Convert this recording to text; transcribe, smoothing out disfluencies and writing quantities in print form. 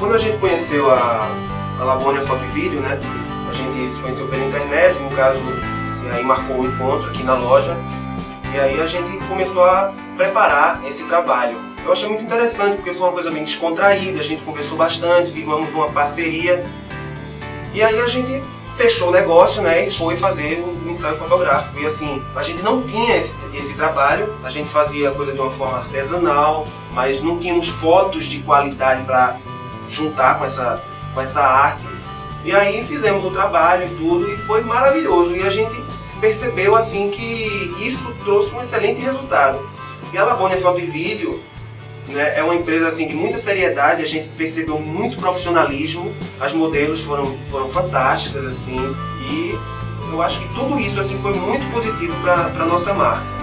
quando a gente conheceu a Labônia Foto e Vídeo, né? A gente se conheceu pela internet, no caso, e aí marcou um encontro aqui na loja. E aí a gente começou a preparar esse trabalho. Eu achei muito interessante porque foi uma coisa bem descontraída, a gente conversou bastante, firmamos uma parceria. E aí a gente fechou o negócio, né, e foi fazer um ensaio fotográfico. E assim, a gente não tinha esse trabalho, a gente fazia a coisa de uma forma artesanal, mas não tínhamos fotos de qualidade para juntar com essa arte. E aí fizemos o trabalho e tudo, e foi maravilhoso. E a gente percebeu assim que isso trouxe um excelente resultado. E a Labônia Foto e Vídeo, né, é uma empresa assim, de muita seriedade, a gente percebeu muito profissionalismo, as modelos foram fantásticas, assim, e eu acho que tudo isso assim, foi muito positivo para a nossa marca.